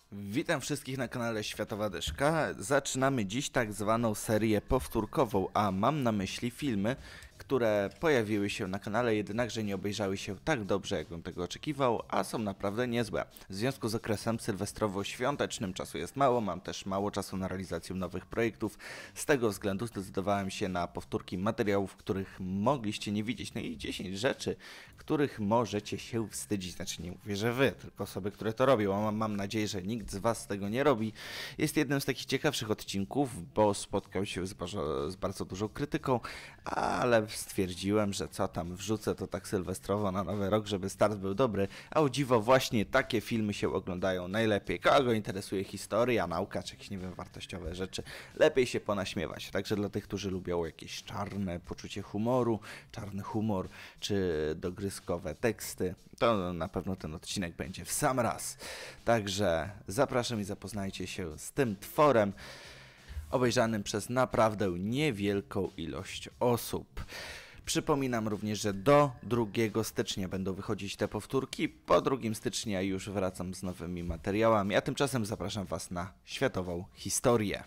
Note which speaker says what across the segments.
Speaker 1: Witam wszystkich na kanale Światowa Dyszka. Zaczynamy dziś tak zwaną serię powtórkową, a mam na myśli filmy, które pojawiły się na kanale, jednakże nie obejrzały się tak dobrze, jak bym tego oczekiwał, a są naprawdę niezłe. W związku z okresem sylwestrowo-świątecznym czasu jest mało, mam też mało czasu na realizację nowych projektów. Z tego względu zdecydowałem się na powtórki materiałów, których mogliście nie widzieć. No i 10 rzeczy, których możecie się wstydzić. Znaczy nie mówię, że wy, tylko osoby, które to robią. Mam nadzieję, że nikt z was tego nie robi. Jest jednym z takich ciekawszych odcinków, bo spotkał się z bardzo dużą krytyką, ale stwierdziłem, że co tam, wrzucę to tak sylwestrowo na nowy rok, żeby start był dobry, a o dziwo właśnie takie filmy się oglądają najlepiej. Kogo interesuje historia, nauka, czy jakieś, nie wiem, wartościowe rzeczy, lepiej się ponaśmiewać. Także dla tych, którzy lubią jakieś czarne poczucie humoru, czarny humor, czy dogryzkowe teksty, to na pewno ten odcinek będzie w sam raz. Także zapraszam i zapoznajcie się z tym tworem, obejrzanym przez naprawdę niewielką ilość osób. Przypominam również, że do 2 stycznia będą wychodzić te powtórki, po 2 stycznia już wracam z nowymi materiałami, a tymczasem zapraszam was na światową historię.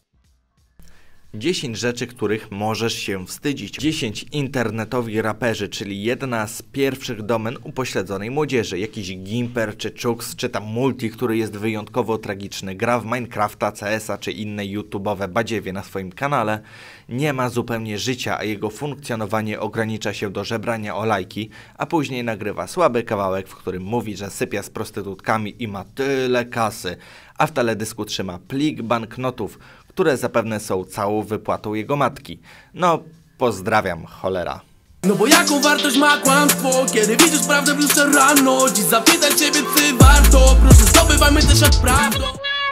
Speaker 1: 10 rzeczy, których możesz się wstydzić. 10 internetowi raperzy, czyli jedna z pierwszych domen upośledzonej młodzieży. Jakiś Gimper, czy Chux, czy tam Multi, który jest wyjątkowo tragiczny, gra w Minecrafta, CS-a, czy inne YouTube'owe badziewie na swoim kanale. Nie ma zupełnie życia, a jego funkcjonowanie ogranicza się do żebrania o lajki, a później nagrywa słaby kawałek, w którym mówi, że sypia z prostytutkami i ma tyle kasy, a w teledysku trzyma plik banknotów, które zapewne są całą wypłatą jego matki. No, pozdrawiam, cholera.
Speaker 2: No bo jaką wartość ma kłamstwo, kiedy widzisz prawdę w lustrze rano? Dziś zapytaj ciebie, czy warto, proszę zdobywajmy też jak prawdą.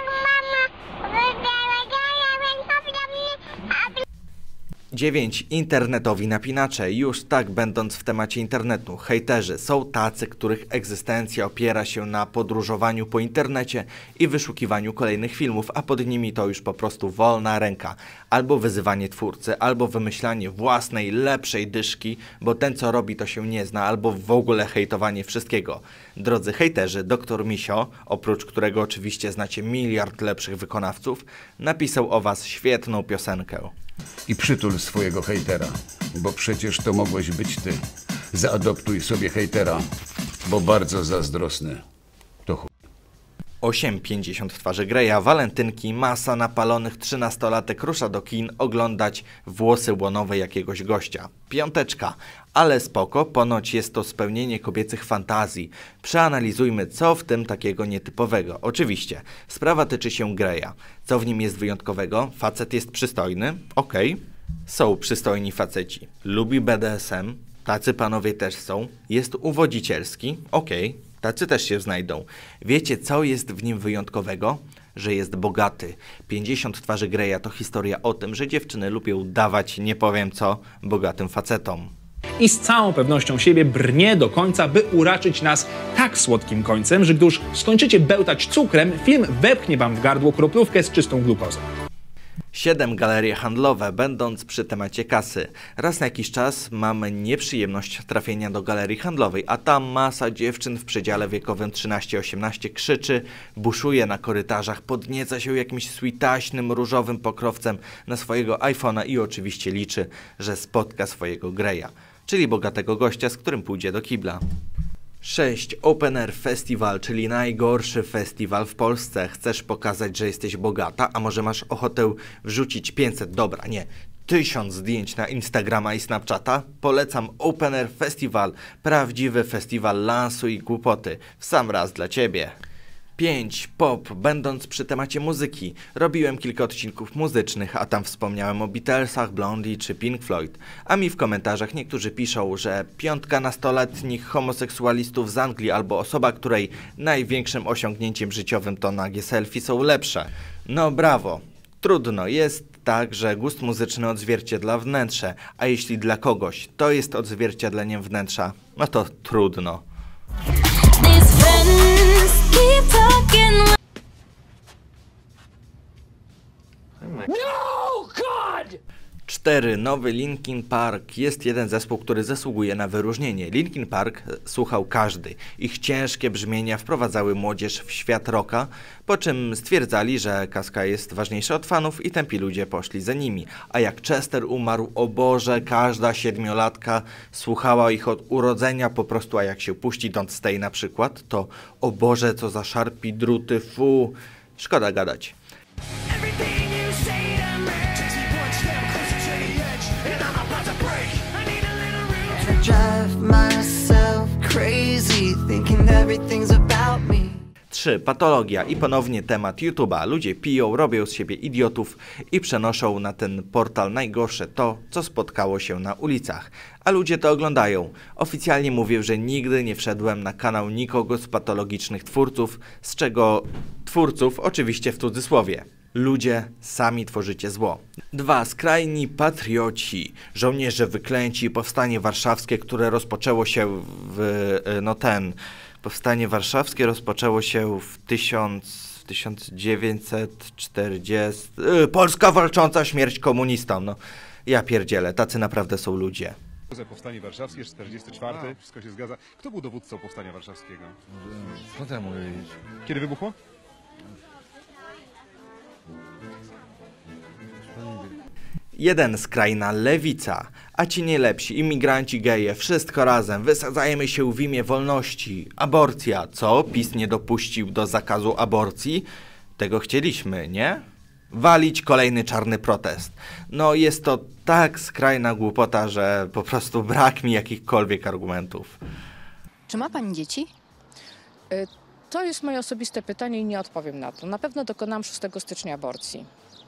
Speaker 1: 9. Internetowi napinacze. Już tak będąc w temacie internetu, hejterzy są tacy, których egzystencja opiera się na podróżowaniu po internecie i wyszukiwaniu kolejnych filmów, a pod nimi to już po prostu wolna ręka. Albo wyzywanie twórcy, albo wymyślanie własnej, lepszej dyszki, bo ten co robi to się nie zna, albo w ogóle hejtowanie wszystkiego. Drodzy hejterzy, Dr. Misio, oprócz którego oczywiście znacie miliard lepszych wykonawców, napisał o was świetną piosenkę.
Speaker 3: I przytul swojego hejtera, bo przecież to mogłeś być ty. Zaadoptuj sobie hejtera, bo bardzo zazdrosny. To chuj.
Speaker 1: 8. 50 twarzy Greya, walentynki, masa napalonych 13-latek rusza do kin oglądać włosy łonowe jakiegoś gościa. 5. Ale spoko, ponoć jest to spełnienie kobiecych fantazji. Przeanalizujmy, co w tym takiego nietypowego. Oczywiście, sprawa tyczy się Greya. Co w nim jest wyjątkowego? Facet jest przystojny? Okej. Są przystojni faceci. Lubi BDSM? Tacy panowie też są. Jest uwodzicielski? Okej. Tacy też się znajdą. Wiecie, co jest w nim wyjątkowego? Że jest bogaty. 50 twarzy Greya to historia o tym, że dziewczyny lubią dawać, nie powiem co, bogatym facetom.
Speaker 4: I z całą pewnością siebie brnie do końca, by uraczyć nas tak słodkim końcem, że gdy już skończycie bełtać cukrem, film wepchnie wam w gardło kroplówkę z czystą glukozą.
Speaker 1: 7. Galerie handlowe. Będąc przy temacie kasy, raz na jakiś czas mamy nieprzyjemność trafienia do galerii handlowej, a tam masa dziewczyn w przedziale wiekowym 13-18 krzyczy, buszuje na korytarzach, podnieca się jakimś switaśnym, różowym pokrowcem na swojego iPhone'a i oczywiście liczy, że spotka swojego Greya, czyli bogatego gościa, z którym pójdzie do kibla. 6. Open Air Festival, czyli najgorszy festiwal w Polsce. Chcesz pokazać, że jesteś bogata, a może masz ochotę wrzucić 500, dobra, nie, 1000 zdjęć na Instagrama i Snapchata? Polecam Open Air Festival, prawdziwy festiwal lansu i głupoty, w sam raz dla ciebie. 5. Pop. Będąc przy temacie muzyki, robiłem kilka odcinków muzycznych, a tam wspomniałem o Beatlesach, Blondie czy Pink Floyd. A mi w komentarzach niektórzy piszą, że 5 nastoletnich homoseksualistów z Anglii albo osoba, której największym osiągnięciem życiowym to nagie selfie są lepsze. No brawo. Trudno, jest tak, że gust muzyczny odzwierciedla wnętrze, a jeśli dla kogoś to jest odzwierciedleniem wnętrza, no to trudno. 4. 4. Nowy Linkin Park. Jest jeden zespół, który zasługuje na wyróżnienie. Linkin Park słuchał każdy. Ich ciężkie brzmienia wprowadzały młodzież w świat rocka, po czym stwierdzali, że kaska jest ważniejsza od fanów i tępi ludzie poszli za nimi. A jak Chester umarł, o Boże, każda 7-latka słuchała ich od urodzenia po prostu, a jak się puści Don't Stay na przykład, to o Boże, co za szarpi druty, fu. Szkoda gadać.
Speaker 5: Drive myself crazy, thinking everything's about me.
Speaker 1: 3. Patologia i ponownie temat YouTube'a. Ludzie piją, robią z siebie idiotów i przenoszą na ten portal najgorsze to, co spotkało się na ulicach. A ludzie to oglądają. Oficjalnie mówię, że nigdy nie wszedłem na kanał nikogo z patologicznych twórców, z czego twórców oczywiście w cudzysłowie. Ludzie, sami tworzycie zło. 2. Skrajni patrioci. Żołnierze wyklęci, powstanie warszawskie, które rozpoczęło się Powstanie warszawskie rozpoczęło się w 1940... Polska walcząca śmierć komunistom. No, ja pierdzielę, tacy naprawdę są ludzie.
Speaker 6: Powstanie warszawskie, 44, wszystko się zgadza. Kto był dowódcą Powstania Warszawskiego?
Speaker 7: Skąd ja mogę wiedzieć?
Speaker 6: Kiedy wybuchło?
Speaker 1: 1. Skrajna lewica. A ci nie lepsi, imigranci, geje, wszystko razem. Wysadzajmy się w imię wolności. Aborcja. Co? PiS nie dopuścił do zakazu aborcji? Tego chcieliśmy, nie? Walić kolejny czarny protest. No jest to tak skrajna głupota, że po prostu brak mi jakichkolwiek argumentów.
Speaker 8: Czy ma pani dzieci?
Speaker 9: To jest moje osobiste pytanie i nie odpowiem na to. Na pewno dokonałam 6 stycznia aborcji.